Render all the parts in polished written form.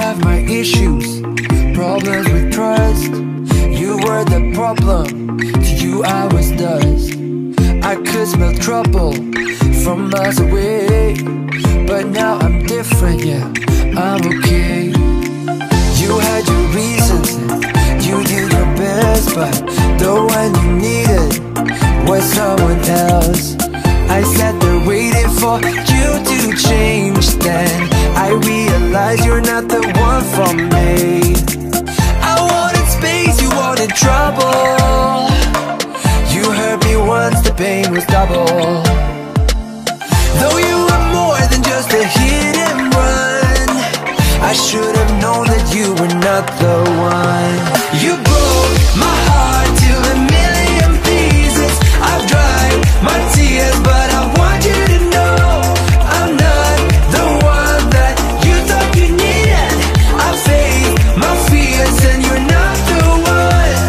have my issues, problems with trust. You were the problem, to you I was dust. I could smell trouble from miles away, but now I'm different, yeah, I'm okay. You had your reasons, you did your best, but the one you needed was someone else. I sat there waiting for you to change. Then I realized you're not the one for me. I wanted space, you wanted trouble. You hurt me once, the pain was double. Though you were more than just a hit and run, I should have known that you were not the one. You broke my heart to a million pieces. I've dried my tears, but I want you to know I'm not the one that you thought you needed. I faced my fears and you're not the one.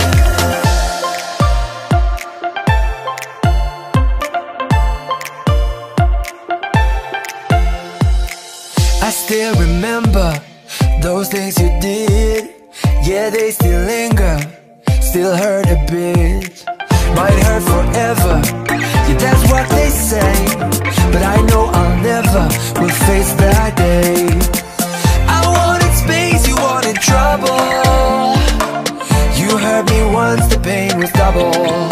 I still remember those things you did. Yeah, they still linger, still hurt a bit. Might hurt forever, yeah, that's what they say. But I know I'll never will face that day. I wanted space, you wanted trouble. You hurt me once, the pain was double.